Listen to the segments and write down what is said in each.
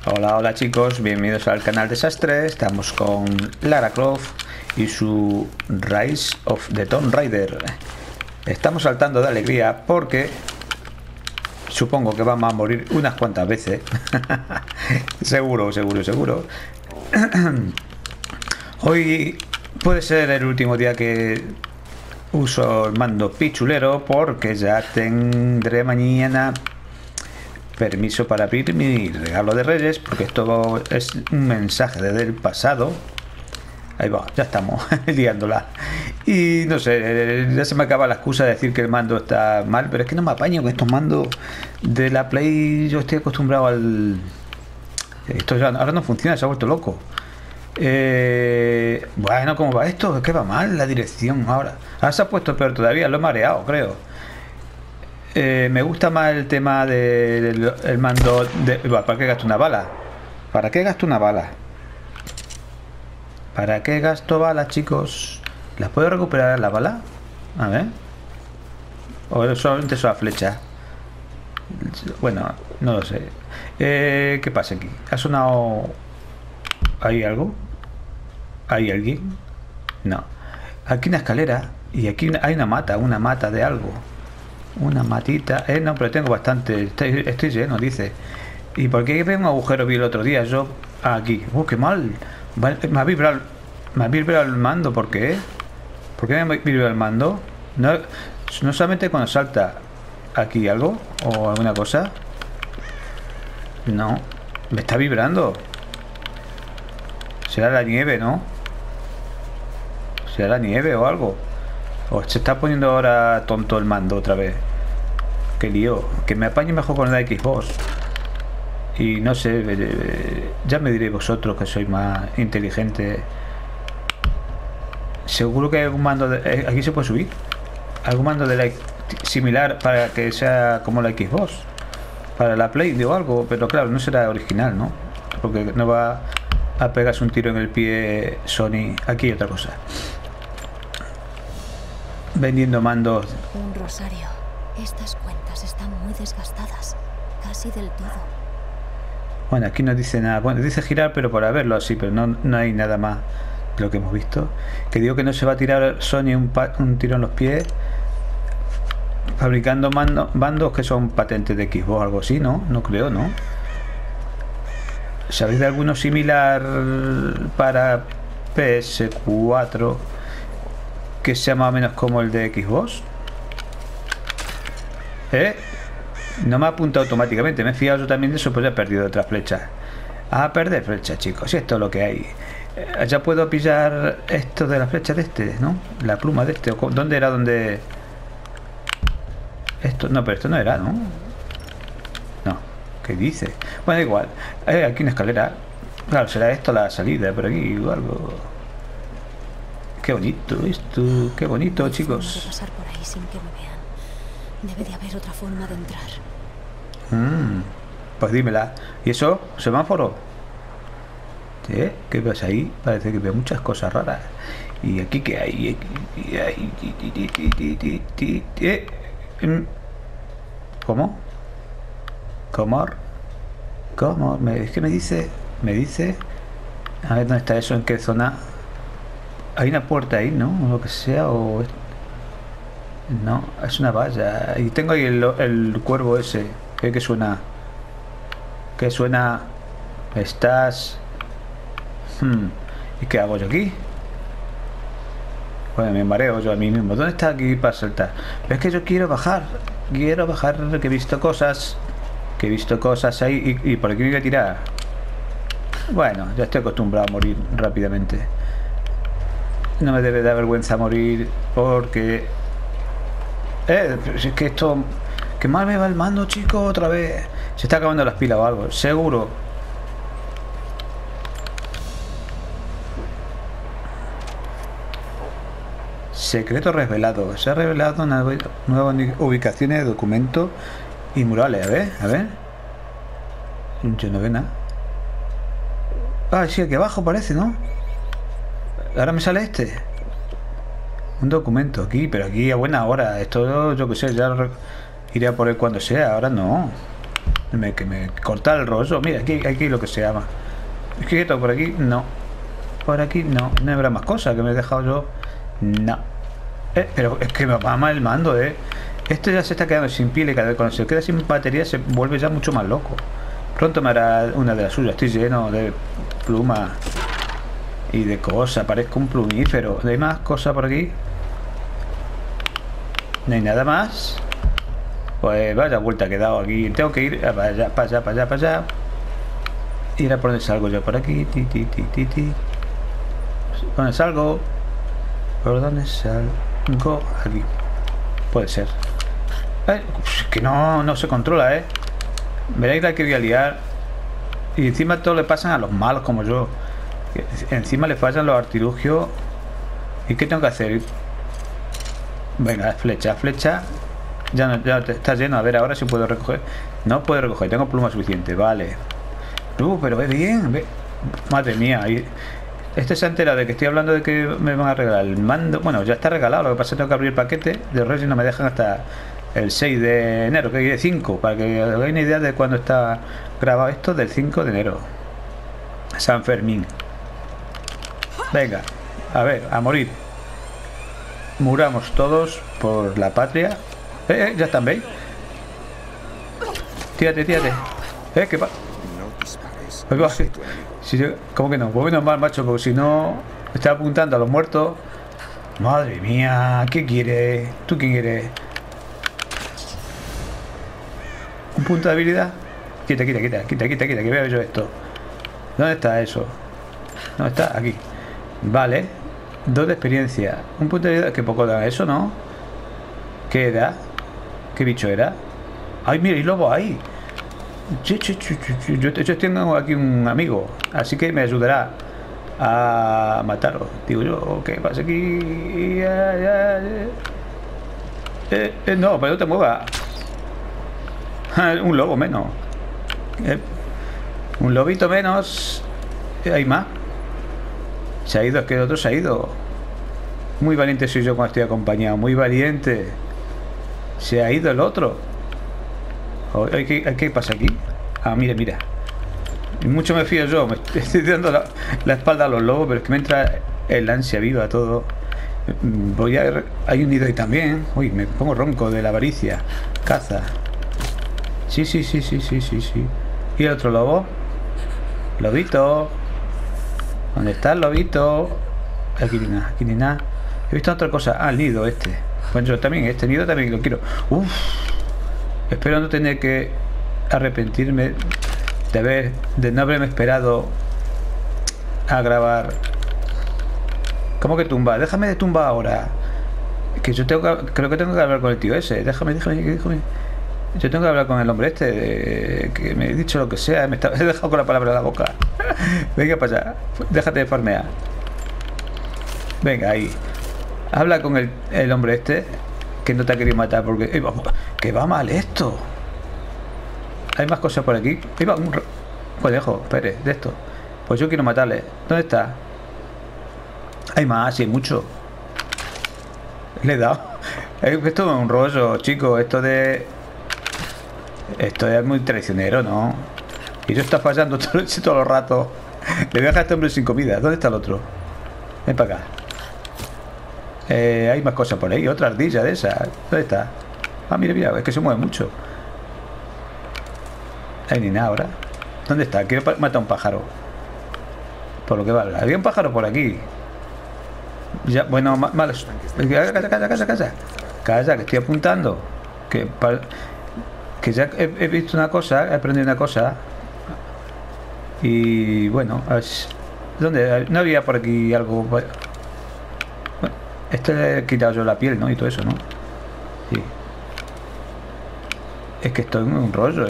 Hola, hola chicos, bienvenidos al canal Desastre. Estamos con Lara Croft y su Rise of the Tomb Raider. Estamos saltando de alegría porque supongo que vamos a morir unas cuantas veces. Seguro. Hoy puede ser el último día que uso el mando pichulero porque ya tendré mañana permiso para abrir mi regalo de Reyes, porque esto es un mensaje desde el pasado. Ahí va, ya estamos liándola. Y no sé, ya se me acaba la excusa de decir que el mando está mal, pero es que no me apaño con estos mandos de la Play. Yo estoy acostumbrado al... Esto ya ahora no funciona, se ha vuelto loco. Bueno, ¿cómo va esto? Es que va mal la dirección ahora. Ahora se ha puesto peor todavía, lo he mareado, creo. Me gusta más el tema del mando de... ¿Para qué gasto una bala? ¿Para qué gasto una bala? ¿Para qué gasto balas, chicos? ¿Las puedo recuperar la bala? A ver. ¿O solamente son las flechas? Bueno, no lo sé. ¿Qué pasa aquí? ¿Ha sonado... ¿Hay algo? ¿Hay alguien? No. Aquí una escalera. Y aquí hay una mata de algo. Una matita, no, pero tengo bastante. Estoy lleno, dice. ¿Y por qué veo un agujero? Vi el otro día, yo aquí. Qué mal. Me ha vibrado el mando. ¿Por qué? ¿Por qué me ha vibrado el mando? No solamente cuando salta aquí algo o alguna cosa. No, me está vibrando. Será la nieve, ¿no? Será la nieve o algo. O se está poniendo ahora tonto el mando otra vez. Qué lío. Que me apañe mejor con la Xbox. Y no sé, ya me diréis vosotros que sois más inteligentes. Seguro que hay algún mando de... aquí se puede subir. Algún mando de la similar para que sea como la Xbox. Para la Play o algo. Pero claro, no será original, ¿no? Porque no va a pegarse un tiro en el pie Sony. Aquí hay otra cosa. Vendiendo mandos. Un rosario. Estas cuentas están muy desgastadas. Casi del todo. Bueno, aquí no dice nada. Bueno, dice girar, pero para verlo así, pero no hay nada más de lo que hemos visto. Que digo que no se va a tirar Sony un tiro en los pies fabricando bandos que son patentes de Xbox o algo así, ¿no? No creo, ¿no? ¿Sabéis de alguno similar para PS4 que sea más o menos como el de Xbox? No me ha apuntado automáticamente. Me he fijado yo también de eso, pues he perdido otras flechas. A perder flechas, chicos. Y esto es lo que hay. Ya puedo pillar esto de la flecha de este, ¿no? La pluma de este. ¿Dónde era? ¿Dónde? Esto, no, pero esto no era, ¿no? No. ¿Qué dice? Bueno, igual. Aquí una escalera. Claro, será esto la salida por aquí o algo. Qué bonito esto. Qué bonito, chicos. Tengo que pasar por ahí sin que me vean. Debe de haber otra forma de entrar. Pues dímela. ¿Y eso? ¿Semáforo? ¿Qué ves ahí? Parece que veo muchas cosas raras. ¿Y aquí qué hay? ¿Cómo? ¿Cómo? Es que me dice... A ver, ¿dónde está eso? ¿En qué zona? Hay una puerta ahí, ¿no? O lo que sea, o... No, es una valla. Y tengo ahí el cuervo ese. ¿Qué suena? ¿Qué suena? Estás... ¿Y qué hago yo aquí? Bueno, me mareo yo a mí mismo. ¿Dónde está aquí para saltar? Pero es que yo quiero bajar. Quiero bajar, que he visto cosas. Que he visto cosas ahí. Y por aquí me voy a tirar. Bueno, ya estoy acostumbrado a morir rápidamente. No me debe dar vergüenza morir porque... si es que esto... Que mal me va el mando, chico, otra vez. Se está acabando las pilas o algo, seguro. Secreto revelado. Se ha revelado una nueva ubicaciones de documentos y murales. A ver. Yo no veo nada. Ah, sí, aquí abajo parece, ¿no? Ahora me sale este. Un documento aquí, pero aquí a buena hora. Esto yo que sé, ya iré a por él cuando sea. Ahora no. que me corta el rollo. Mira, aquí lo que se llama. Es que por aquí no. Por aquí no. No habrá más cosas que me he dejado yo. No. Pero es que me va el mando, Este ya se está quedando sin pila y cada vez cuando se queda sin batería se vuelve ya mucho más loco. Pronto me hará una de las suyas. Estoy lleno de plumas y de cosas. Parezco un plumífero. ¿No hay más cosas por aquí? ¿No hay nada más? Pues vaya vuelta que he dado aquí. Tengo que ir para allá, para allá, para allá, para allá. Ir a por donde salgo yo. Por aquí. ¿Dónde salgo? ¿Por dónde salgo? Aquí. Puede ser. Que no se controla, Veréis la que voy a liar. Y encima todo le pasan a los malos como yo. Encima le fallan los artilugios. ¿Y qué tengo que hacer? Venga, flecha. Ya está lleno. A ver ahora si puedo recoger. No puedo recoger, tengo pluma suficiente. Vale. Pero ve bien. Madre mía. Este se ha enterado de que estoy hablando de que me van a regalar el mando. Bueno, ya está regalado. Lo que pasa es que tengo que abrir el paquete de Reyes y no me dejan hasta el 6 de enero, que hay 5. Para que hagáis una idea de cuándo está grabado esto, del 5 de enero. San Fermín. Venga, a ver, a morir. Muramos todos por la patria. Ya están, ¿veis? Tírate. ¿Qué pasa? ¿Cómo que no? Pues menos mal, macho, porque si no está apuntando a los muertos. Madre mía, ¿qué quieres? ¿Tú qué quieres? ¿Un punto de habilidad? Quita, que veo yo esto. ¿Dónde está eso? ¿Dónde está? Aquí. Vale. 2 de experiencia. Un punto de habilidad. Que poco da eso, ¿no? ¿Qué era? ¿Qué bicho era? ¡Ay, mira, hay lobo ahí! Yo tengo aquí un amigo, así que me ayudará a matarlo. Digo yo, ¿qué pasa aquí? No, pero no te muevas. Un lobo menos. Un lobito menos. Hay más. Se ha ido, es que el otro se ha ido. Muy valiente soy yo cuando estoy acompañado. Muy valiente. Se ha ido el otro. ¿Qué pasa aquí? Ah, mira. Y mucho me fío yo. Me estoy dando la espalda a los lobos, pero es que me entra el ansia viva todo. Hay un nido ahí también. Uy, me pongo ronco de la avaricia. Caza. Sí. ¿Y el otro lobo? Lobito. ¿Dónde está el lobito? Aquí ni nada. He visto otra cosa. Ah, el nido este. Pues yo también, este nido también lo quiero. Espero no tener que arrepentirme de no haberme esperado a grabar. ¿Cómo que tumba? Déjame de tumba ahora. Que yo creo que tengo que hablar con el tío ese. Déjame. Yo tengo que hablar con el hombre este que me he dicho lo que sea. He dejado con la palabra en la boca. Venga para allá. Déjate de farmear. Venga, ahí. Habla con el hombre este que no te ha querido matar porque... que va mal esto. Hay más cosas por aquí. Un conejo, espere, de esto. Pues yo quiero matarle. ¿Dónde está? Hay más, hay mucho. Le he dado. Esto es un rollo, chicos. Esto es muy traicionero, ¿no? Y yo está fallando todo el rato. Le voy a dejar a este hombre sin comida. ¿Dónde está el otro? Ven para acá. Hay más cosas por ahí. Otra ardilla de esas. ¿Dónde está? Ah, mira, es que se mueve mucho. Hay ni nada ahora. ¿Dónde está? Quiero matar a un pájaro. Por lo que valga. Había un pájaro por aquí. Ya, bueno, mal. Calla, que estoy apuntando. Que ya he visto una cosa, he aprendido una cosa. Y bueno, ¿dónde? No había por aquí algo. Bueno, le he quitado yo la piel, ¿no? Y todo eso, ¿no? Sí. Es que estoy en un rollo,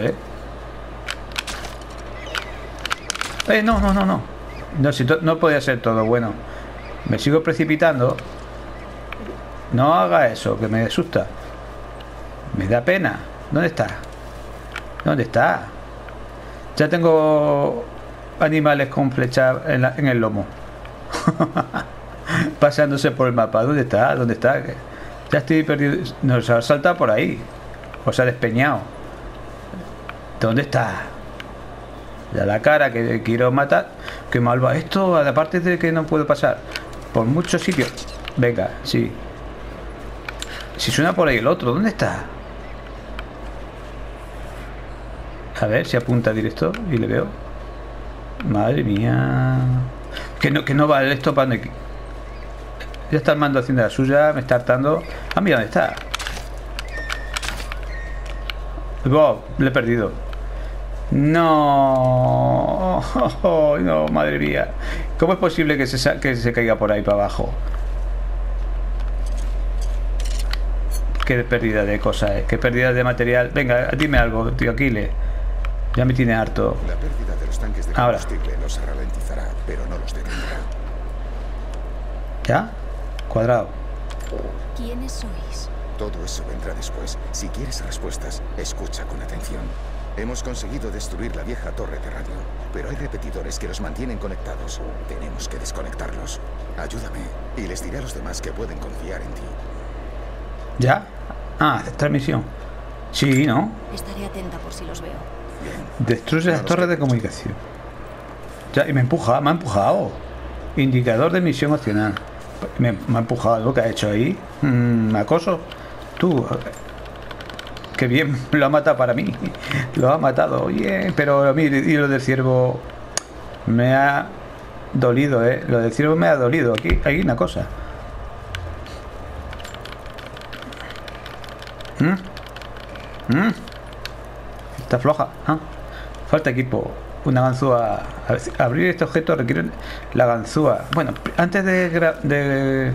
No. No, si no podía ser todo bueno. Me sigo precipitando. No haga eso, que me asusta. Me da pena. ¿Dónde está? Ya tengo animales con flechas en el lomo. Pasándose por el mapa. ¿Dónde está? Ya estoy perdido. Nos ha saltado por ahí. O se ha despeñado. ¿Dónde está? Ya la cara que quiero matar. Qué mal va esto, aparte de que no puedo pasar por muchos sitios. Venga, sí. Si suena por ahí el otro, ¿dónde está? A ver si apunta directo y le veo. Madre mía. Que no vale esto para... Ya está el mando haciendo la suya, me está hartando. Ah, mira, ¿dónde está? Wow, le he perdido. No. Oh, no, madre mía. ¿Cómo es posible que se caiga por ahí para abajo? Qué pérdida de cosas, qué pérdida de material. Venga, dime algo, tío Aquiles. Ya me tiene harto. La pérdida de los tanques de combustible los ralentizará, pero no los detendrá. ¿Ya? Cuadrado. ¿Quiénes sois? Todo eso vendrá después. Si quieres respuestas, escucha con atención. Hemos conseguido destruir la vieja torre de radio, pero hay repetidores que los mantienen conectados. Tenemos que desconectarlos. Ayúdame y les diré a los demás que pueden confiar en ti. ¿Ya? Ah, aceptar misión. Sí, ¿no? Estaré atenta por si los veo. Bien. Destruye las torres de comunicación. Ya, y me ha empujado. Indicador de misión opcional. Me ha empujado. ¿Lo que ha hecho ahí? Acoso. Tú. Qué bien, lo ha matado para mí. Lo ha matado, bien. Pero a mí, y lo del ciervo me ha dolido, Lo del ciervo me ha dolido. Aquí hay una cosa. Está floja. Falta equipo. Una ganzúa. Abrir este objeto requiere la ganzúa. Bueno, antes de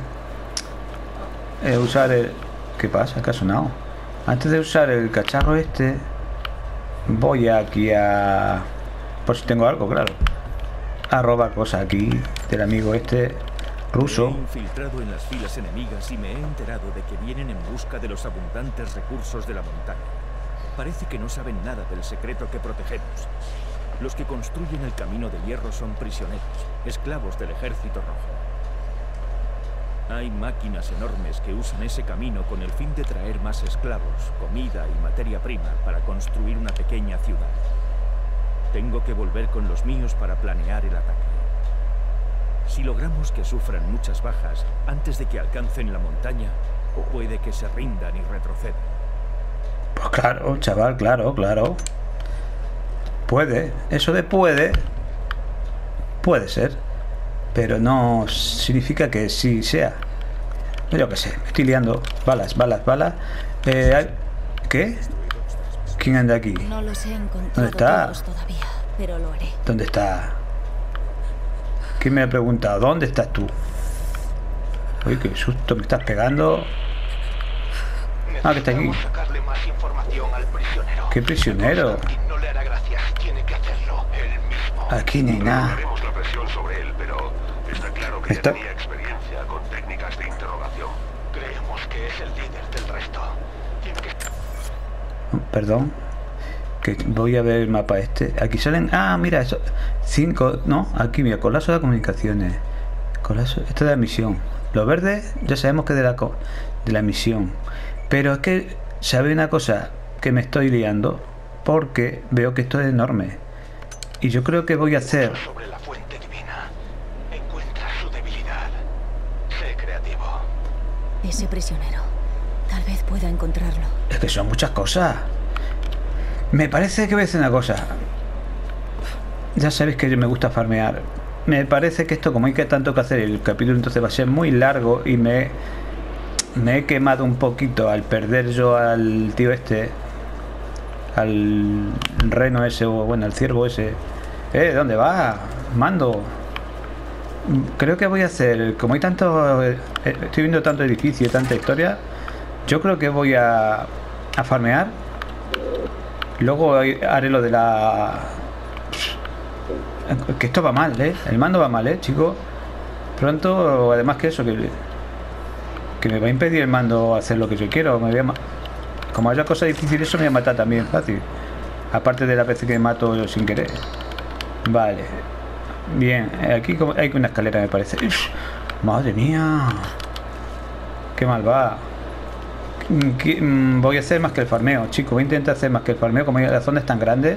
usar el... ¿Qué pasa? ¿Qué ha sonado? Antes de usar el cacharro este, voy aquí a... Por si tengo algo, claro. A robar cosas aquí del amigo este ruso. Me he infiltrado en las filas enemigas y me he enterado de que vienen en busca de los abundantes recursos de la montaña. Parece que no saben nada del secreto que protegemos. Los que construyen el camino de hierro son prisioneros, esclavos del ejército rojo. Hay máquinas enormes que usan ese camino con el fin de traer más esclavos, comida y materia prima para construir una pequeña ciudad. Tengo que volver con los míos para planear el ataque. Si logramos que sufran muchas bajas antes de que alcancen la montaña, puede que se rindan y retrocedan. Pues claro, chaval, claro. Puede, eso de puede ser, pero no significa que sí sea. Yo qué sé, me estoy liando. Balas. ¿Qué? ¿Quién anda aquí? No los he encontrado. ¿Dónde está? Todos todavía, pero lo haré. ¿Dónde está? ¿Quién me ha preguntado? ¿Dónde estás tú? Uy, qué susto me estás pegando. Ah, que está aquí. Sacarle más información al prisionero. ¿Qué prisionero? No le hará gracia si tiene que hacerlo él mismo. Aquí ni nada. Haremos la presión sobre él, pero está claro que ya tenía experiencia con técnicas de interrogación. Creemos que es el líder del resto. Tiene que... Perdón. Que voy a ver el mapa este. Aquí salen... Ah, mira, eso. 5... No, aquí mira, colapso de comunicaciones. Colapso... Esto es de la misión. Lo verde ya sabemos que es de la misión. Pero es que, ¿sabe una cosa? Que me estoy liando. Porque veo que esto es enorme. Y yo creo que voy a hacer... Sobre la fuente divina. Encuentra su debilidad. Sé creativo. Ese prisionero. Tal vez pueda encontrarlo. Es que son muchas cosas. Me parece que voy a hacer una cosa. Ya sabéis que me gusta farmear. Me parece que esto, como hay que tanto que hacer, el capítulo entonces va a ser muy largo. Y me he quemado un poquito al perder yo al tío este, al reno ese, o bueno, al ciervo ese. ¿Dónde va? Mando. Creo que voy a hacer, como hay tanto, estoy viendo tanto edificio y tanta historia, yo creo que voy a farmear. Luego haré lo de la... Que esto va mal, el mando va mal, chicos. Pronto, además que eso, que me va a impedir el mando hacer lo que yo quiero. Como haya cosas difíciles, eso me va a matar también fácil. Aparte de la vez que me mato sin querer. Vale. Bien, aquí hay una escalera, me parece. Uf, madre mía. Qué mal va. Voy a hacer más que el farmeo, chicos. Voy a intentar hacer más que el farmeo. Como la zona es tan grande.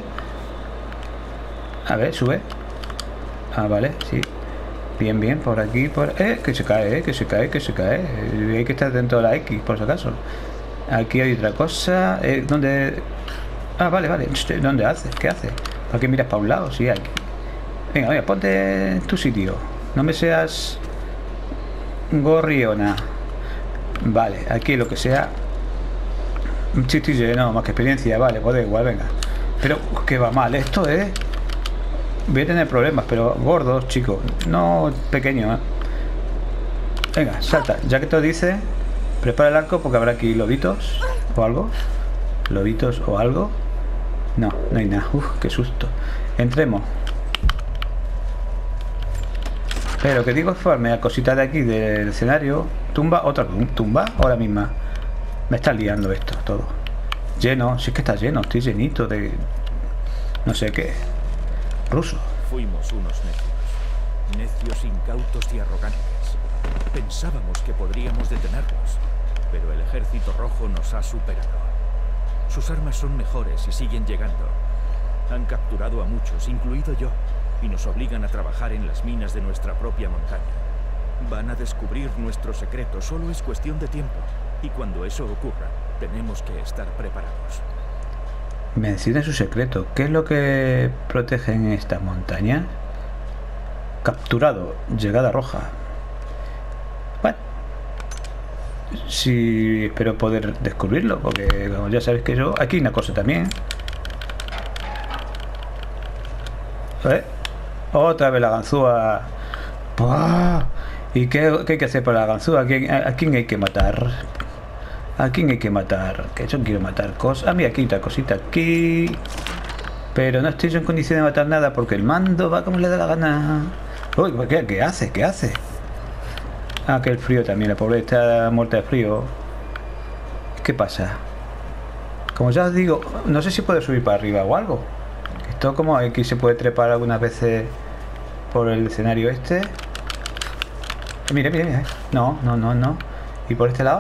A ver, sube. Ah, vale, sí. Bien, bien, por aquí, por... que se cae, que se cae, que se cae. Hay que estar dentro de la X, por si acaso. Aquí hay otra cosa. ¿Dónde...? Ah, vale, vale. ¿Dónde hace? ¿Qué hace? ¿Para qué miras para un lado? Sí, aquí. Venga, venga, ponte en tu sitio. No me seas... gorriona. Vale, aquí lo que sea. Chiste, no, más que experiencia. Vale, pues da igual, venga. Pero que va mal esto, voy a tener problemas, pero gordos, chicos. No pequeños, Venga, salta. Ya que te lo dice, prepara el arco porque habrá aquí lobitos o algo. Lobitos o algo. No, no hay nada. Uf, qué susto. Entremos. Pero que digo es farmear cositas de aquí del escenario. Tumba, otra tumba, ahora misma. Me está liando esto todo. Lleno, si es que está lleno, estoy llenito de... no sé qué. Ruso. Fuimos unos necios. Necios, incautos y arrogantes. Pensábamos que podríamos detenerlos, pero el ejército rojo nos ha superado. Sus armas son mejores y siguen llegando. Han capturado a muchos, incluido yo, y nos obligan a trabajar en las minas de nuestra propia montaña. Van a descubrir nuestro secreto, solo es cuestión de tiempo. Y cuando eso ocurra, tenemos que estar preparados. Menciona su secreto. ¿Qué es lo que protege en esta montaña? Capturado. Llegada roja. Bueno. Sí, espero poder descubrirlo, porque como ya sabéis que yo... Aquí hay una cosa también. Otra vez la ganzúa. ¡Buah! ¿Y qué hay que hacer para la ganzúa? ¿A quién hay que matar? ¿A quién hay que matar? Que yo quiero matar cosas. Ah, mira, aquí otra cosita aquí. Pero no estoy yo en condición de matar nada porque el mando va como le da la gana. Uy, ¿qué hace? ¿Qué hace? Ah, que el frío también. La pobre está muerta de frío. ¿Qué pasa? Como ya os digo, no sé si puedo subir para arriba o algo. Esto como aquí se puede trepar algunas veces por el escenario este. Mira, mira, mira. No, no, no, no. ¿Y por este lado?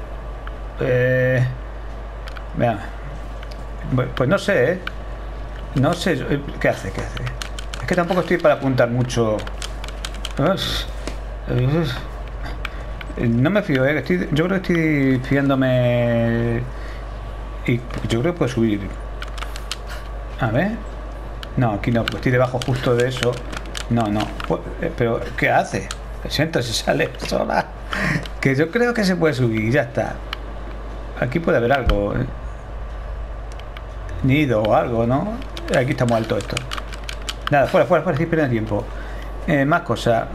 Vean. Pues no sé, No sé. ¿Qué hace? ¿Qué hace? Es que tampoco estoy para apuntar mucho. No me fío, yo creo que estoy fiándome. Y yo creo que puedo subir. A ver. No, aquí no, porque estoy debajo justo de eso. No, no. Pero, ¿qué hace? Siento, se sale sola. Que yo creo que se puede subir, ya está. Aquí puede haber algo. Nido o algo, ¿no? Aquí está muy alto esto. Nada, fuera, fuera, fuera, estoy perdiendo tiempo. Más cosas.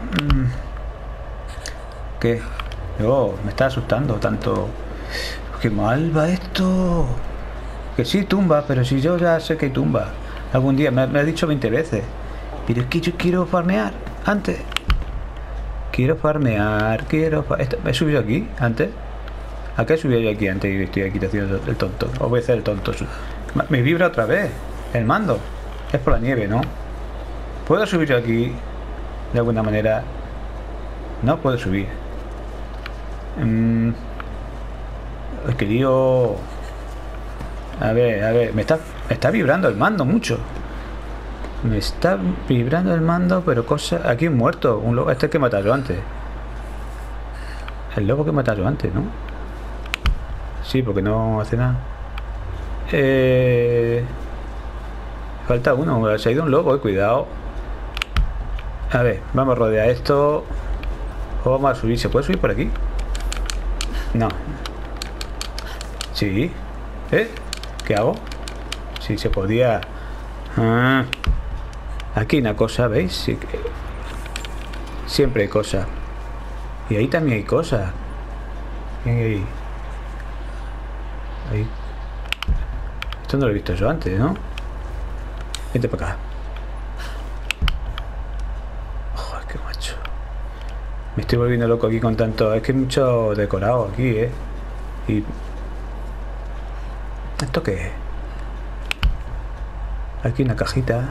¿Qué? Oh, me está asustando tanto. Qué mal va esto. Que sí tumba, pero si yo ya sé que tumba. Algún día me ha dicho 20 veces. Pero es que yo quiero farmear antes. Quiero farmear, ¿he subido aquí antes? ¿A qué he subido yo aquí antes y estoy aquí haciendo el tonto? Os voy a hacer el tonto. Me vibra otra vez el mando. Es por la nieve, ¿no? ¿Puedo subir yo aquí de alguna manera? No puedo subir. Es que lío. A ver, me está vibrando el mando mucho. Me está vibrando el mando, pero cosa... Aquí un muerto, un lobo. Este que he matado yo antes. El lobo que he matado yo antes, ¿no? Sí, porque no hace nada. Falta uno, se ha ido un lobo, cuidado. A ver, vamos a rodear esto. O vamos a subir, ¿se puede subir por aquí? No. Sí. ¿Qué hago? Sí, se podía... Aquí una cosa, ¿veis? Sí, siempre hay cosas. Y ahí también hay cosas. Ahí. Esto no lo he visto yo antes, ¿no? Vente para acá. Joder, qué macho. Me estoy volviendo loco aquí con tanto... Es que hay mucho decorado aquí, Y... ¿Esto qué es? Aquí una cajita.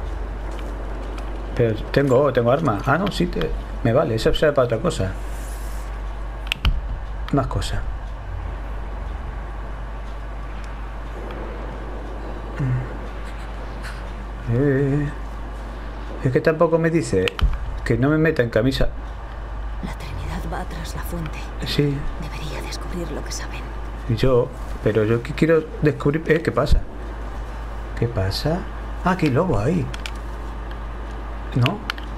Pero tengo armas. Ah, no, sí, me vale. Eso será para otra cosa. Más cosas. Es que tampoco me dice que no me meta en camisa. La Trinidad va tras la fuente. Sí. Debería descubrir lo que saben. Pero yo que quiero descubrir... ¿Qué pasa? ¿Qué pasa? Ah, aquí hay lobo ahí. ¿No?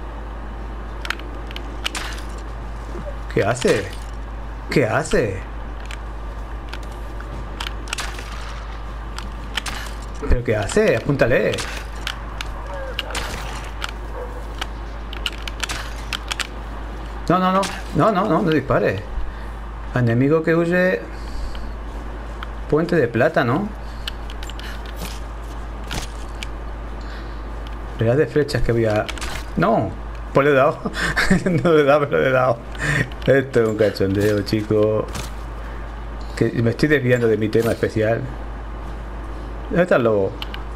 ¿Qué hace? ¿Qué hace? ¿Pero qué hace? Apúntale. No dispare. Enemigo que huye. Puente de plata, ¿no? Verás de flechas que voy a... No, pues le he dado. No le he dado, pero le he dado. Esto es un cachondeo, chico. Que me estoy desviando de mi tema especial. ¿Dónde está el lobo?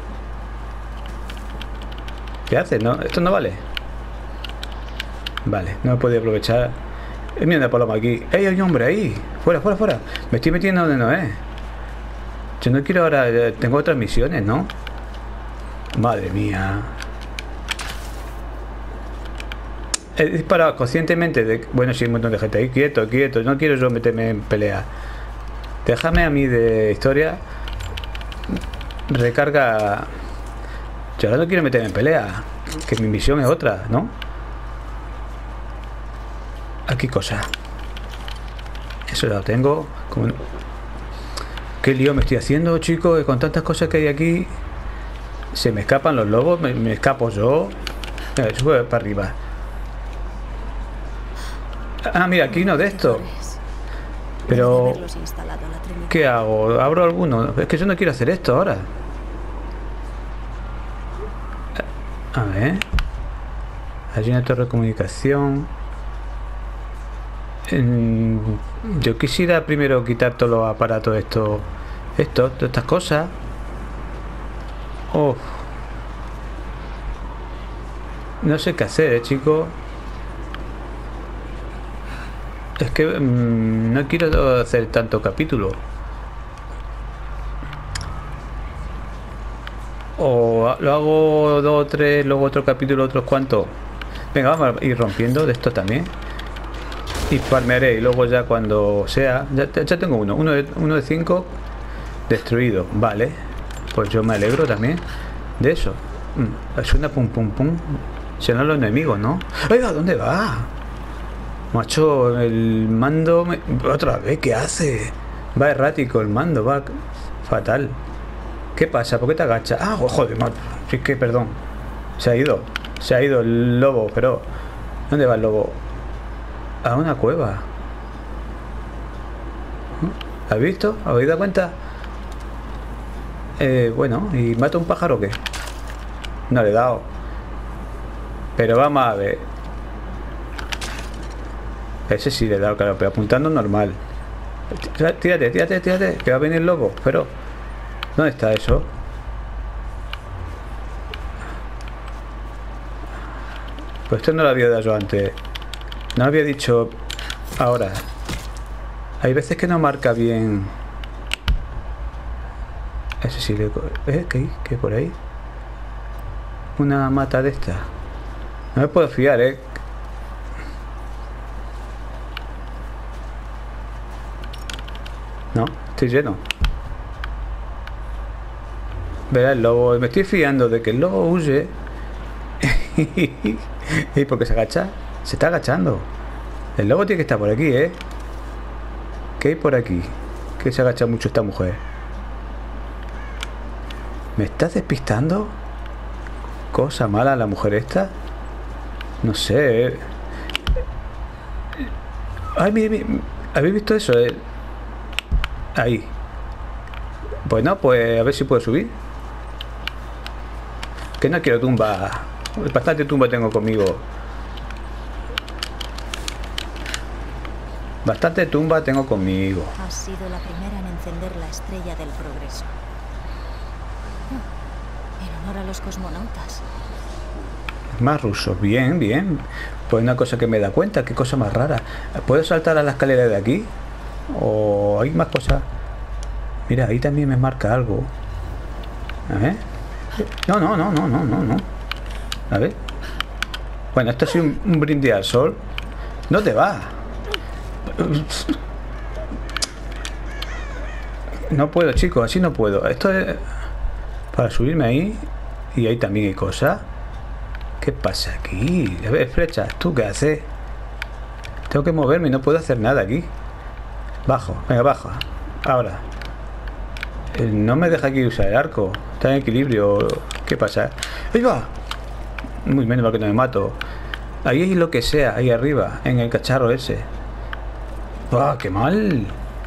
¿Qué hace? No, esto no vale. Vale, no he podido aprovechar. Mira una paloma aquí. ¡Ey, hay un hombre ahí! ¡Fuera! Me estoy metiendo donde no es. Yo no quiero ahora... Tengo otras misiones, ¿no? Madre mía. He disparado conscientemente de... Bueno, sí, hay un montón de gente ahí. Quieto. No quiero yo meterme en pelea. Déjame a mí de historia. Recarga. Yo ahora no quiero meterme en pelea. Que mi misión es otra, ¿no? Aquí cosa. Eso ya lo tengo. Como... Qué lío me estoy haciendo, chicos. Con tantas cosas que hay aquí. Se me escapan los lobos. Me escapo yo. Sube para arriba. Ah, mira, aquí uno de estos. Pero... ¿Qué hago? ¿Abro alguno? Es que yo no quiero hacer esto ahora. A ver. Hay una torre de comunicación. Yo quisiera primero quitar todos los aparatos todas estas cosas. Oh. No sé qué hacer, chicos. Es que no quiero hacer tanto capítulo. O lo hago 2 o 3, luego otro capítulo, otros cuantos. Venga, vamos a ir rompiendo de esto también. Y farmearé y luego ya cuando sea... Ya tengo uno de 5 destruido. Vale. Pues yo me alegro también de eso. Suena pum pum pum. Serán los enemigos, ¿no? Oiga, ¿dónde va? Macho, el mando... Otra vez, ¿qué hace? Va errático el mando, va fatal. ¿Qué pasa? ¿Por qué te agachas? Ah, joder, macho. Es que, perdón. Se ha ido el lobo, pero... ¿Dónde va el lobo? A una cueva. ¿Has visto? ¿Habéis dado cuenta? Bueno, ¿y mata un pájaro o qué? No le he dado. Pero vamos a ver. Ese sí le he dado, claro, pero apuntando normal. Tírate, que va a venir el lobo. Pero, ¿dónde está eso? Pues esto no lo había dado yo antes. No había dicho ahora. Hay veces que no marca bien. Ese sí le... ¿Qué hay por ahí? Una mata de esta. No me puedo fiar, No, estoy lleno. Verá el lobo. Me estoy fiando de que el lobo huye. ¿Y por qué se agacha? Se está agachando. El lobo tiene que estar por aquí, ¿Qué hay por aquí? Que se agacha mucho esta mujer. ¿Me estás despistando? Cosa mala la mujer esta. No sé. Ay, mire. ¿Habéis visto eso? Ahí. Bueno, pues a ver si puedo subir. Que no quiero tumba. Bastante tumba tengo conmigo. Bastante tumba tengo conmigo. Has sido la primera en encender la estrella del progreso. En honor a los cosmonautas. Más rusos. Bien, bien. Pues una cosa que me da cuenta. Qué cosa más rara. ¿Puedo saltar a la escalera de aquí? ¿O hay más cosas? Mira, ahí también me marca algo. A ver. No, no, no, no, no, no, no. A ver. Bueno, esto es un brindis al sol. No te va. No puedo, chicos, así no puedo. Esto es para subirme ahí. Y ahí también hay cosas. ¿Qué pasa aquí? A ver, flechas, ¿tú qué haces? Tengo que moverme y no puedo hacer nada aquí. Bajo, venga, baja. Ahora. No me deja aquí usar el arco. Está en equilibrio. ¿Qué pasa? ¡Ahí va! Muy menos mal que no me mato. Ahí hay lo que sea, ahí arriba, en el cacharro ese. ¡Ah, qué mal!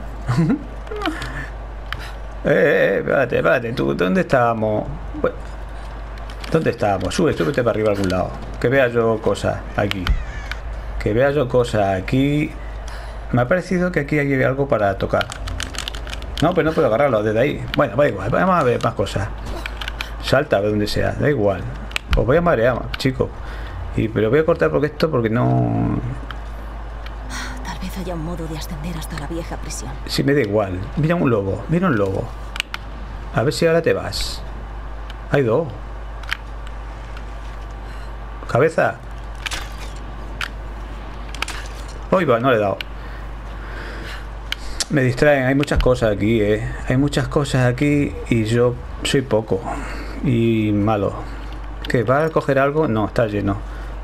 Espérate, espérate. ¿Tú dónde estábamos? ¿Dónde estábamos? Súbete para arriba a algún lado. Que vea yo cosas aquí. Que vea yo cosas aquí. Me ha parecido que aquí hay algo para tocar. No, pero no puedo agarrarlo desde ahí. Bueno, va igual. Vamos a ver más cosas. Salta a donde sea. Da igual. Os voy a marear, chicos. Pero voy a cortar porque no... Tal vez haya un modo de ascender hasta la vieja prisión. Sí, me da igual. Mira un lobo. Mira un lobo. A ver si ahora te vas. Hay dos. Cabeza. Uy, va, no le he dado. Me distraen, hay muchas cosas aquí, Hay muchas cosas aquí y yo soy poco. Y malo. ¿Que va a coger algo? No, está lleno.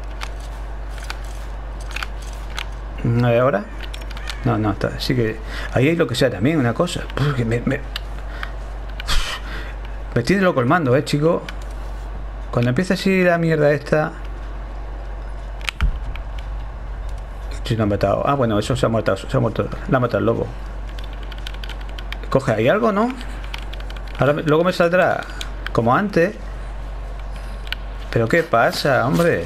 ¿Ahora? No, no, está. Sí que... Ahí hay lo que sea también, una cosa. Porque me tiene loco el mando, chico. Cuando empieza así la mierda esta... Si no han matado. Ah, bueno, eso se ha muerto. La ha matado el lobo. Coge ahí algo, ¿no? Ahora luego me saldrá como antes. Pero ¿qué pasa, hombre?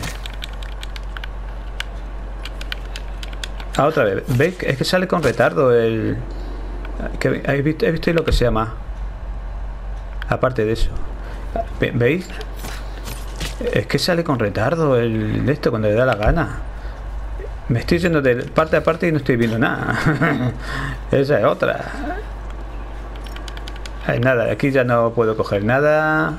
Ah, otra vez. ¿Veis? Es que sale con retardo el... He visto lo que se llama. Aparte de eso. ¿Veis? Es que sale con retardo el esto cuando le da la gana. Me estoy yendo de parte a parte y no estoy viendo nada. Esa es otra. Nada, aquí ya no puedo coger nada.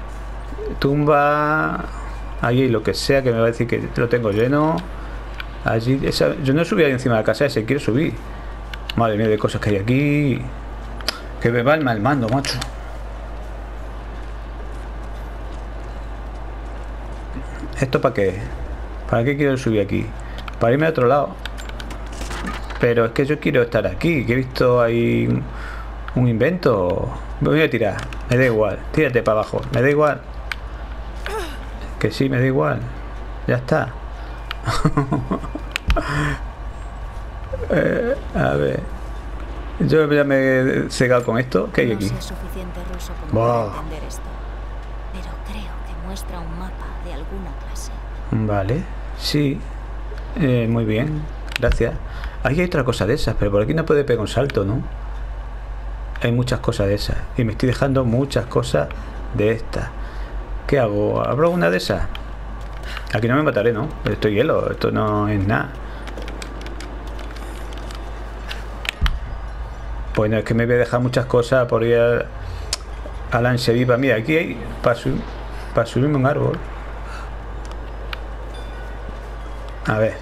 Tumba. Ahí lo que sea que me va a decir que lo tengo lleno. Allí, yo no subí ahí encima de la casa ese, quiero subir. Madre mía de cosas que hay aquí. Que me va el mal mando, macho. ¿Esto para qué? ¿Para qué quiero subir aquí? Para irme a otro lado. Pero es que yo quiero estar aquí. Que he visto ahí un invento. Me voy a tirar. Me da igual. Tírate para abajo. Me da igual. Que sí, me da igual. Ya está. A ver. Yo ya me he cegado con esto. ¿Qué hay aquí? No sé suficiente ruso como para entender esto. Pero creo que muestra un mapa de alguna clase. Vale. Sí. Muy bien, gracias. Ahí hay otra cosa de esas, pero por aquí no puede pegar un salto, ¿no? Hay muchas cosas de esas. Y me estoy dejando muchas cosas de estas. ¿Qué hago? ¿Abro una de esas? Aquí no me mataré, ¿no? Esto es hielo, esto no es nada. Pues no, es que me voy a dejar muchas cosas por ir a la ansia viva. Mira, aquí hay para subirme un árbol. A ver.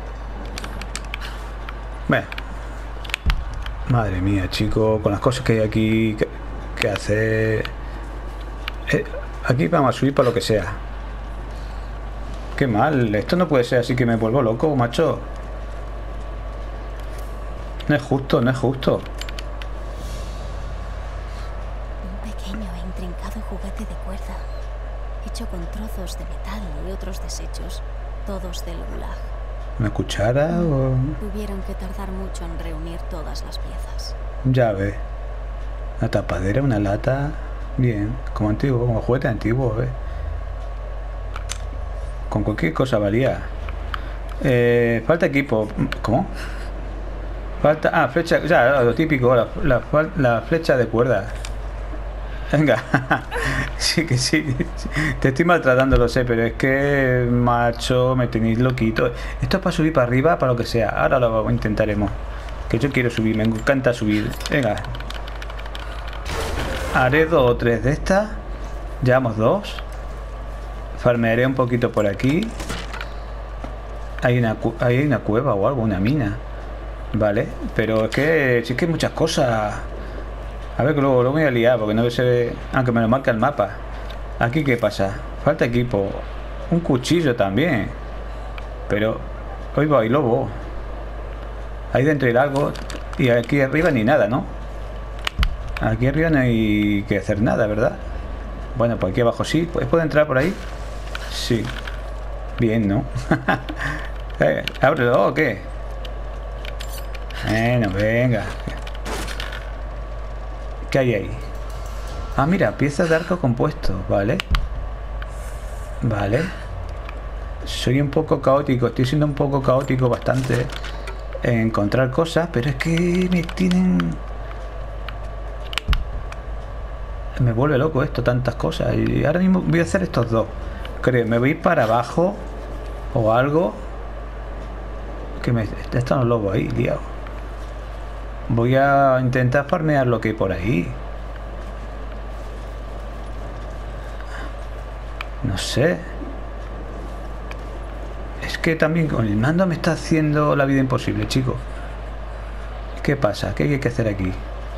Bueno. Madre mía, chico. Con las cosas que hay aquí que hacer. Aquí vamos a subir para lo que sea. Qué mal. Esto no puede ser así que me vuelvo loco, macho. No es justo, no es justo. Un pequeño e intrincado juguete de cuerda. Hecho con trozos de metal y otros desechos. Todos del Gulag. ¿Una cuchara o...? Tuvieron que tardar mucho en reunir todas las piezas. Ya ves. Una tapadera, una lata. Bien. Como antiguo, como juguete antiguo, ¿ves? Con cualquier cosa valía. Falta equipo. ¿Cómo? Falta... Ah, flecha... Ya, lo típico. La flecha de cuerda. Venga. Sí que sí. Te estoy maltratando, lo sé, pero es que, macho, me tenéis loquito. Esto es para subir para arriba, para lo que sea. Ahora lo intentaremos. Que yo quiero subir, me encanta subir. Venga. Haré 2 o 3 de estas. Llevamos 2. Farmearé un poquito por aquí. Hay una cueva o algo, una mina. Vale, pero es que sí que hay muchas cosas. A ver, que luego lo voy a liar porque no se ve. Aunque me lo marca el mapa. Aquí, ¿qué pasa? Falta equipo. Un cuchillo también. Pero hoy va, hay lobo. Ahí dentro hay algo. Y aquí arriba ni nada, ¿no? Aquí arriba no hay que hacer nada, ¿verdad? Bueno, pues aquí abajo sí. ¿Puedo entrar por ahí? Sí. Bien, ¿no? ¿Ábrelo o qué? Bueno, venga. ¿Qué hay ahí? Ah, mira, piezas de arco compuesto. Vale. Vale. Soy un poco caótico. Estoy siendo un poco caótico bastante en encontrar cosas, pero es que me tienen... Me vuelve loco esto, tantas cosas. Y ahora mismo voy a hacer estos dos. Creo, me voy a ir para abajo o algo. Que me... Están los lobos ahí, liado. Voy a intentar farmear lo que hay por ahí. No sé. Es que también con el mando me está haciendo la vida imposible, chicos. ¿Qué pasa? ¿Qué hay que hacer aquí?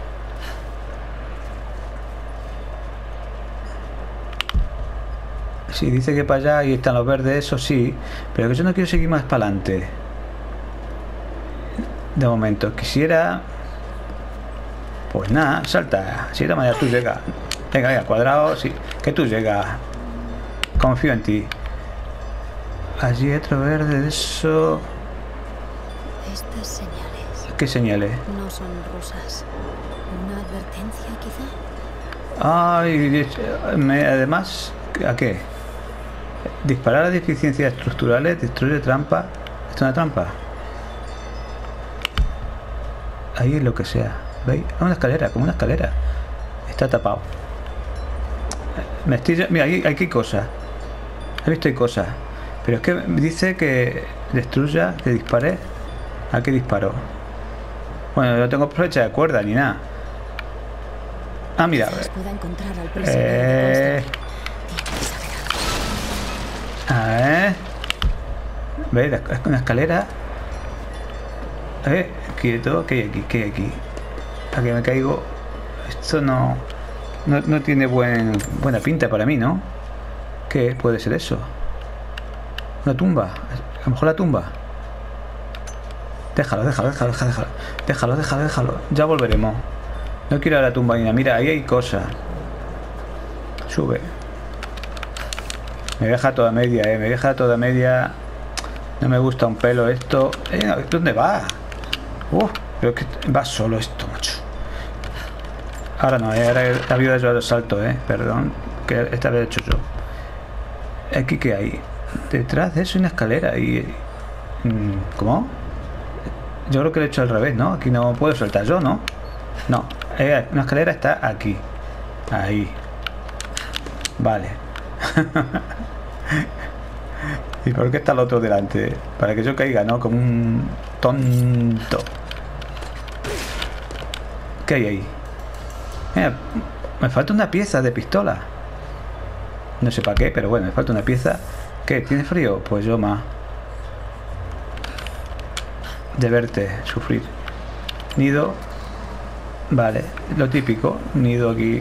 Sí, dice que para allá ahí están los verdes, eso sí. Pero que yo no quiero seguir más para adelante. De momento, quisiera... Pues nada, salta. Si de manera tú llegas. Venga, venga, cuadrado, sí. Que tú llegas. Confío en ti. Allí otro verde de eso. Estas señales. ¿Qué señales? No son rusas. ¿Una advertencia, quizá? Ay, además, ¿a qué? Disparar a deficiencias estructurales, destruye trampa. ¿Esto es una trampa? Ahí es lo que sea. ¿Veis? Es una escalera, como una escalera. Está tapado. Mira, aquí hay cosas. He visto hay cosas. Pero es que dice que destruya, que dispare. ¿A qué disparó? Bueno, no tengo flecha de cuerda ni nada. Ah, mira. A ver. ¿Veis? Es una escalera. Quieto. ¿Qué hay aquí? ¿Qué hay aquí? ¿A que me caigo? Esto no tiene buena pinta para mí, ¿no? ¿Qué puede ser eso? Una tumba. A lo mejor la tumba. Déjalo. Ya volveremos. No quiero ir a la tumba ni nada. Mira, ahí hay cosas. Sube. Me deja toda media, me deja toda media. No me gusta un pelo esto. ¿Dónde va? Pero que va solo esto, macho. Ahora no, ahora había hecho el salto, perdón, que esta vez he hecho yo. Aquí que hay detrás de eso una escalera y... ¿Cómo? Yo creo que lo he hecho al revés, ¿no? Aquí no puedo saltar yo, ¿no? No, una escalera está aquí. Ahí. Vale. ¿Y por qué está el otro delante? Para que yo caiga, ¿no? Como un tonto. ¿Qué hay ahí? Mira, me falta una pieza de pistola. No sé para qué, pero bueno, me falta una pieza. ¿Qué? ¿Tienes frío? Pues yo más. De verte sufrir. Nido. Vale, lo típico. Nido aquí.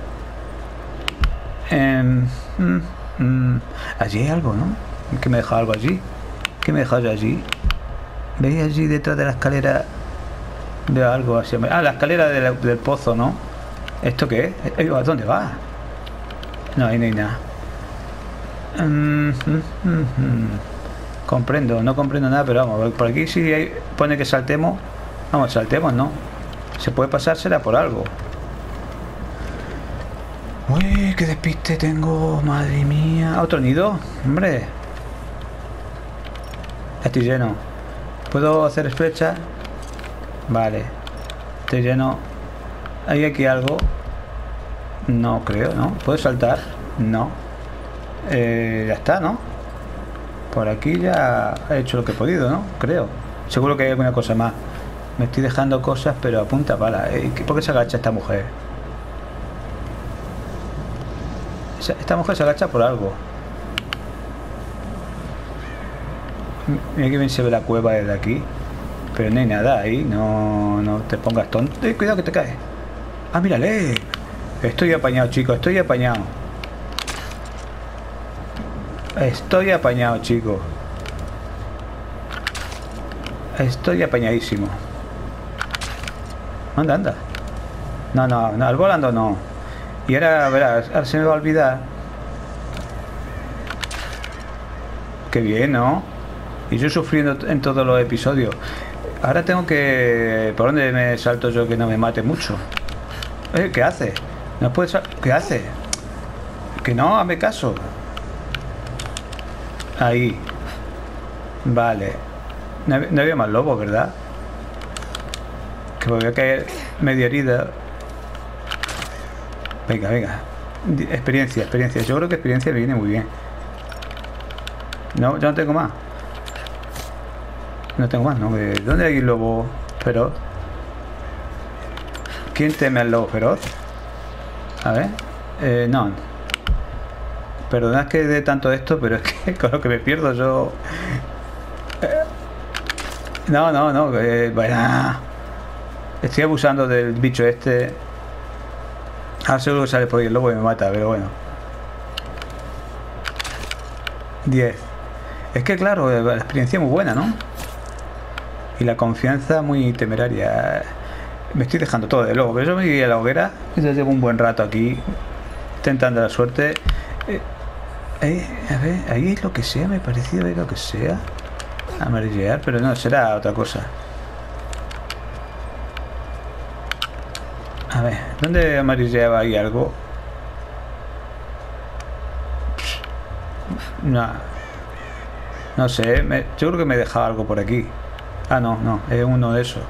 Allí hay algo, ¿no? ¿Qué me deja algo allí? ¿Qué me deja allí? ¿Veis allí detrás de la escalera? Veo algo así. Ah, la escalera del pozo, ¿no? ¿Esto qué es? ¿A dónde va? No, ahí no hay nada. Comprendo, no comprendo nada, pero vamos, por aquí sí pone que saltemos. Vamos, saltemos, ¿no? Se puede pasar, será por algo. Uy, qué despiste tengo, madre mía. ¿Otro nido? Hombre. Estoy lleno. ¿Puedo hacer flecha? Vale. Estoy lleno. ¿Hay aquí algo? No creo, ¿no? ¿Puedo saltar? No. Ya está, ¿no? Por aquí ya he hecho lo que he podido, ¿no? Creo. Seguro que hay alguna cosa más. Me estoy dejando cosas, pero a punta pala. ¿Por qué se agacha esta mujer? Esta mujer se agacha por algo. Mira que bien se ve la cueva desde aquí. Pero no hay nada ahí. No te pongas tonto. Cuidado que te caes. Ah, mírale. Estoy apañado, chicos. Estoy apañado. Estoy apañado, chicos. Estoy apañadísimo. Anda, anda. No, al volando no. Y ahora, verás, ahora se me va a olvidar. Qué bien, ¿no? Y yo sufriendo en todos los episodios. Ahora tengo que... ¿Por dónde me salto yo que no me mate mucho? ¿Qué hace? ¿No puede ¿Qué hace? Que no, hazme caso. Ahí. Vale. No había más lobos, ¿verdad? Que me voy a caer media herida. Venga, venga. Experiencia. Yo creo que experiencia me viene muy bien. No, ya no tengo más. No tengo más, ¿no? ¿Dónde hay lobo feroz? ¿Quién teme al lobo feroz? A ver. No. Perdonad que de tanto esto, pero es que con lo que me pierdo yo... No. Bueno. Estoy abusando del bicho este. Ahora seguro que sale por ahí el lobo y me mata, pero bueno. 10. Es que claro, la experiencia es muy buena, ¿no? Y la confianza muy temeraria. Me estoy dejando todo de lobo, pero yo me iría a la hoguera. Ya llevo un buen rato aquí intentando la suerte. A ver, ahí es lo que sea, me parecía ver lo que sea. Amarillear, pero no, será otra cosa. A ver, ¿dónde amarilleaba ahí algo? No sé, yo creo que me he dejado algo por aquí. Ah, no, es uno de esos.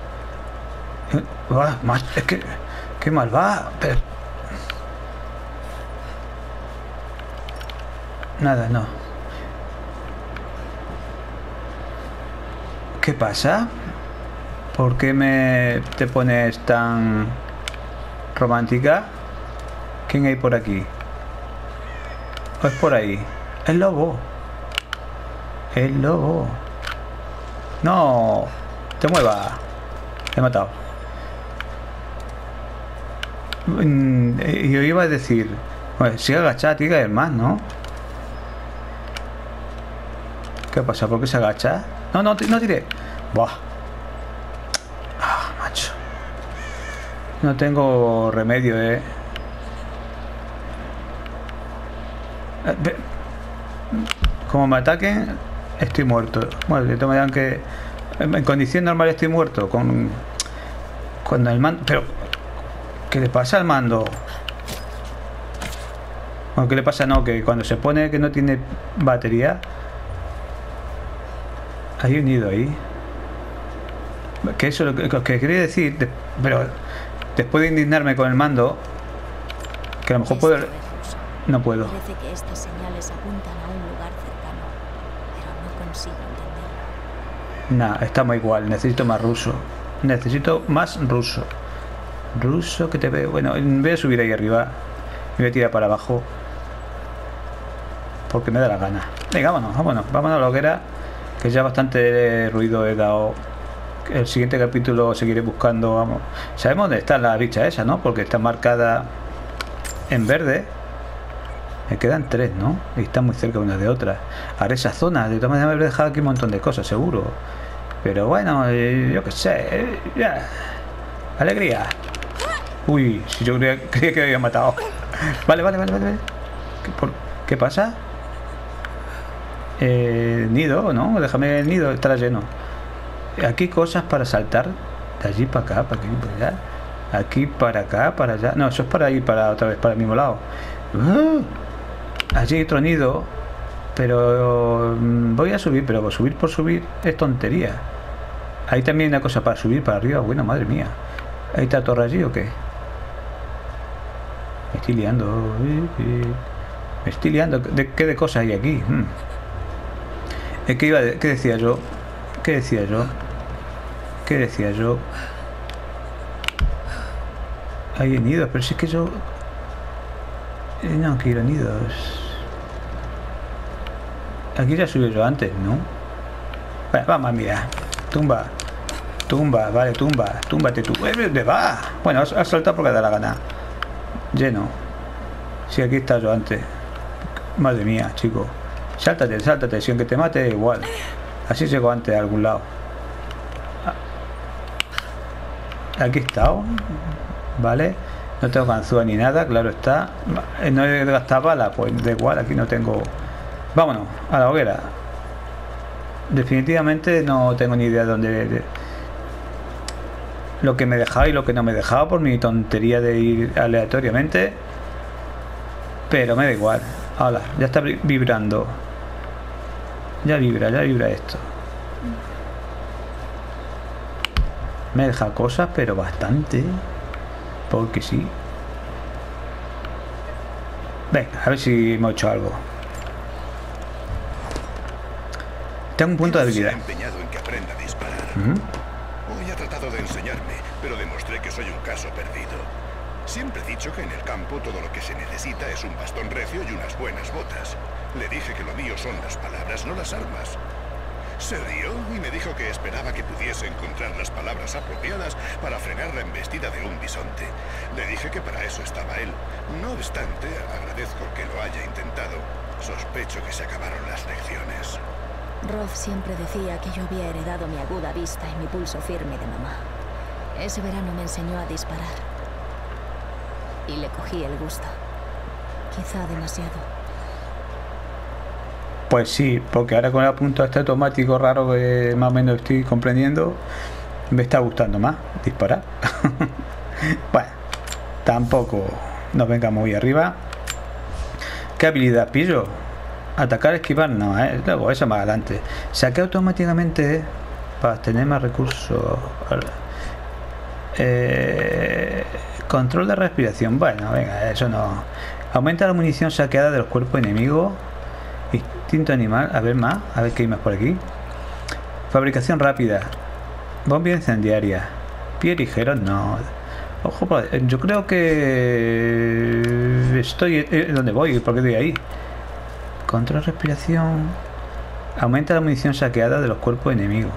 Es que... ¡Qué mal va! Pero... Nada, no. ¿Qué pasa? ¿Por qué te pones tan romántica? ¿Quién hay por aquí? ¿O es por ahí? ¡El lobo! ¡El lobo! ¡No! ¡Te muevas! Te he matado. Yo iba a decir... Pues sigue agachada, tiene que haber más, ¿no? ¿Qué pasa? ¿Por qué se agacha? No tiré. Buah. Ah, macho. No tengo remedio, Como me ataquen, estoy muerto. Bueno, de todas maneras que en condición normal estoy muerto. Cuando el mando... Pero... ¿Qué le pasa al mando? Bueno, ¿qué le pasa? No, que cuando se pone que no tiene batería... Hay un nido ahí. Que eso es lo que quería decir. Pero después de indignarme con el mando, que a lo mejor puedo... No puedo. Parece que estas señales apuntan a un lugar cercano, pero no consigo entenderlo. Nah, estamos igual. Necesito más ruso. Necesito más ruso. Ruso que te veo. Bueno, voy a subir ahí arriba. Me voy a tirar para abajo. Porque me da la gana. Venga, vámonos a la hoguera. Que ya bastante ruido he dado. El siguiente capítulo seguiré buscando. Vamos. Sabemos dónde está la bicha esa, ¿no? Porque está marcada en verde. Me quedan 3, ¿no? Y están muy cerca una de otra. Ahora esa zona. De todas maneras me habré dejado aquí un montón de cosas, seguro. Pero bueno, yo qué sé. Ya. Alegría. Uy, si yo creía que me había matado. Vale. ¿Qué pasa? Nido, ¿no? Déjame el nido, estará lleno. Aquí cosas para saltar. De allí para acá, para aquí, para allá. Aquí para acá, para allá. No, eso es para ir para otra vez para el mismo lado. Allí hay otro nido. Pero voy a subir, pero subir por subir es tontería. Hay también una cosa para subir para arriba. Bueno, madre mía. ¿Ahí está torre allí o qué? Me estoy liando. Me estoy liando. ¿Qué de cosas hay aquí? ¿Qué decía yo? Hay nidos, pero si es que yo... No quiero nidos. Aquí ya subí yo antes, ¿no? Bueno, vamos a mirar. Tumba. Tumba, vale, tumba. Túmbate tú. ¿Dónde va? Bueno, has saltado porque da la gana. Lleno. Sí, aquí está yo antes. Madre mía, chico. Sáltate, sáltate. Si aunque te mate, igual. Así llego antes a algún lado. Aquí he estado. Vale. No tengo ganzúa ni nada, claro está. No he gastado bala, pues da igual, aquí no tengo. Vámonos, a la hoguera. Definitivamente no tengo ni idea de dónde. Lo que me dejaba y lo que no me dejaba por mi tontería de ir aleatoriamente. Pero me da igual. Ahora, ya está vibrando. Ya vibra esto. Me deja cosas, pero bastante. Porque sí. Venga, a ver si hemos hecho algo. Tengo un punto de habilidad. Se ha empeñado en que aprenda a disparar. Hoy ha tratado de enseñarme, pero demostré que soy un caso perdido. Siempre he dicho que en el campo todo lo que se necesita es un bastón recio y unas buenas botas. Le dije que lo mío son las palabras, no las armas. Se rió y me dijo que esperaba que pudiese encontrar las palabras apropiadas para frenar la embestida de un bisonte. Le dije que para eso estaba él. No obstante, agradezco que lo haya intentado. Sospecho que se acabaron las lecciones. Roth siempre decía que yo había heredado mi aguda vista y mi pulso firme de mamá. Ese verano me enseñó a disparar. Y le cogí el gusto. Quizá demasiado. Pues sí, porque ahora con el punto este automático raro que más o menos estoy comprendiendo, me está gustando más disparar. Bueno, tampoco nos venga muy arriba. ¿Qué habilidad pillo? Atacar, esquivar, no, luego eso más adelante. Saqué automáticamente para tener más recursos. Control de respiración, bueno, venga, eso no. Aumenta la munición saqueada de los cuerpos enemigos. Instinto animal, a ver más, a ver qué hay más por aquí. Fabricación rápida. Bomba incendiaria. Pie ligero, no. Ojo, yo creo que estoy donde voy, porque estoy ahí. Control de respiración. Aumenta la munición saqueada de los cuerpos enemigos.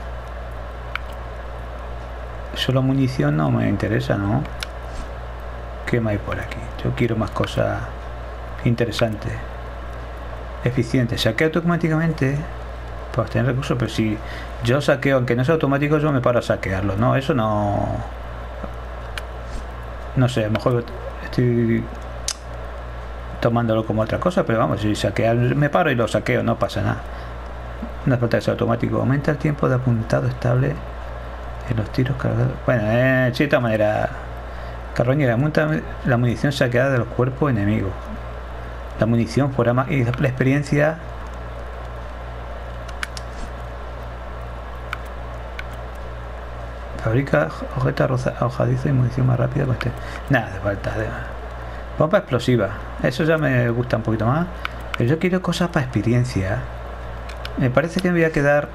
Solo munición no me interesa, ¿no? ¿Qué más hay por aquí? Yo quiero más cosas interesantes. Eficiente, saqueo automáticamente para obtener recursos, pero si yo saqueo, aunque no sea automático, yo me paro a saquearlo, no, eso no. No sé, a lo mejor estoy tomándolo como otra cosa, pero vamos, si saquear, me paro y lo saqueo, no pasa nada. No hace falta que sea automático. Aumenta el tiempo de apuntado estable en los tiros cargados. Bueno, de cierta manera, carroñera, aumenta la munición saqueada de los cuerpos enemigos. La munición fuera más y la experiencia. Fabrica objetos arrojadizos y munición más rápida. Pues nada de falta. Bomba explosiva. Eso ya me gusta un poquito más. Pero yo quiero cosas para experiencia. Me parece que me voy a quedar.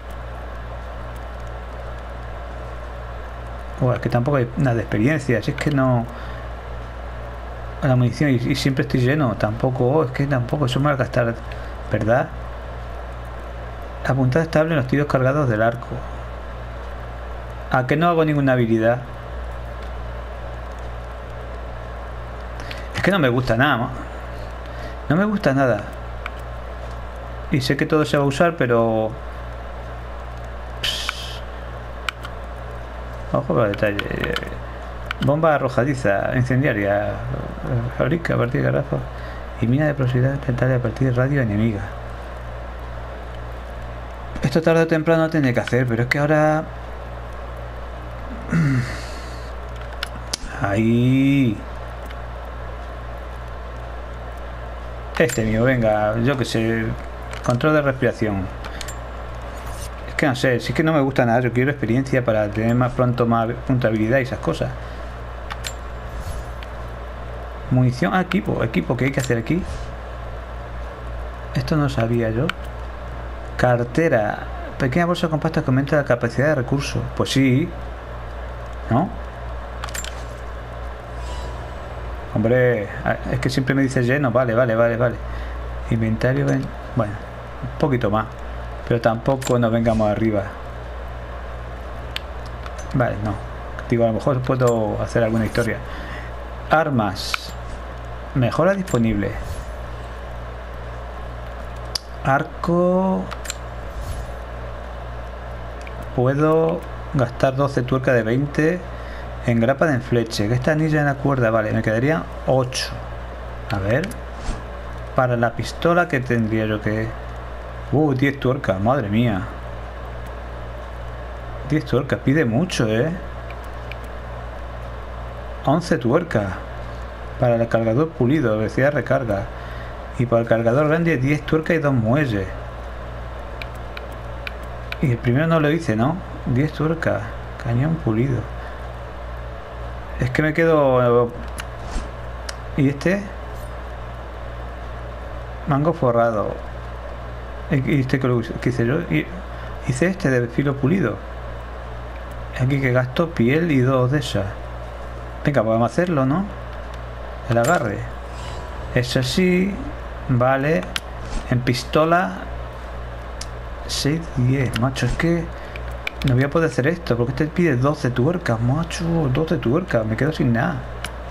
Bueno, que tampoco hay nada de experiencia. Si es que no. La munición y siempre estoy lleno, tampoco, es que tampoco, eso me va a gastar, ¿verdad? Apuntada estable en los tiros cargados del arco. ¿A que no hago ninguna habilidad? Es que no me gusta nada, no me gusta nada. Y sé que todo se va a usar, pero ojo con el detalle. Bomba arrojadiza, incendiaria, fabrica a partir de garrafas y mina de proximidad letal a partir de radio enemiga. Esto tarde o temprano tiene que hacer, pero es que ahora. Ahí. Este mío, venga, yo que sé. Control de respiración. Es que no sé, si es que no me gusta nada, yo quiero experiencia para tener más pronto más habilidad y esas cosas. Munición, equipo, ¿qué hay que hacer aquí? Esto no sabía yo. Cartera, pequeña bolsa compacta que aumenta la capacidad de recursos. Pues sí, ¿no? Hombre, es que siempre me dice lleno. Vale. Inventario, ven. Bueno, un poquito más. Pero tampoco nos vengamos arriba. Vale, no. Digo, a lo mejor puedo hacer alguna historia. Armas. Mejora disponible. Arco. Puedo gastar 12 tuercas de 20 en grapa de enfleche. Esta anilla en la cuerda, vale, me quedarían 8. A ver. Para la pistola, que tendría yo que... 10 tuercas, madre mía. 10 tuercas, pide mucho, 11 tuercas. Para el cargador pulido, velocidad de recarga. Y para el cargador grande 10 tuercas y 2 muelles. Y el primero no lo hice, ¿no? 10 tuercas. Cañón pulido. Es que me quedo... ¿Y este? Mango forrado. ¿Y este que hice yo? Hice este de filo pulido. Aquí que gasto piel y 2 de esas. Venga, podemos hacerlo, ¿no? El agarre. Eso sí. Vale. En pistola 6, 10. Macho, es que no voy a poder hacer esto. Porque este pide 12 tuercas, macho. 12 tuercas. Me quedo sin nada.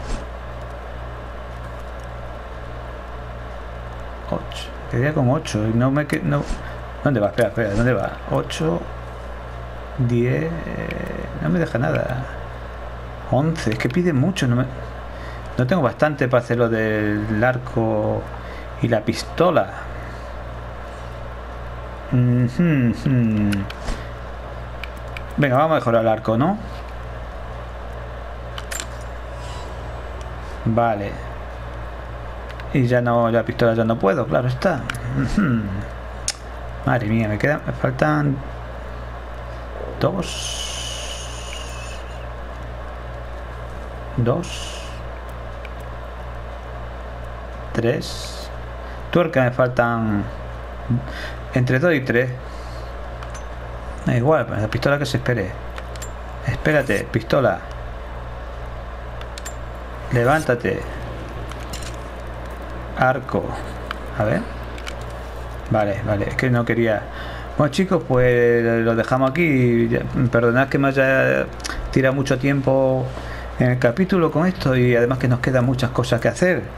8. Quedaría con 8. Y no me quedo... No. ¿Dónde va? Espera. ¿Dónde va? 8. 10. No me deja nada. 11. Es que pide mucho. No tengo bastante para hacer lo del arco y la pistola. Venga, vamos a mejorar el arco, ¿no? Vale. Y ya no, la pistola ya no puedo, claro está. Madre mía, me faltan 2, 3 tuercas, me faltan entre 2 y 3. Da igual, la pistola que se espere. Espérate, pistola. Levántate. Arco. A ver. Vale, es que no quería... Bueno, chicos, pues lo dejamos aquí. Perdonad que me haya tirado mucho tiempo en el capítulo con esto, y además que nos quedan muchas cosas que hacer.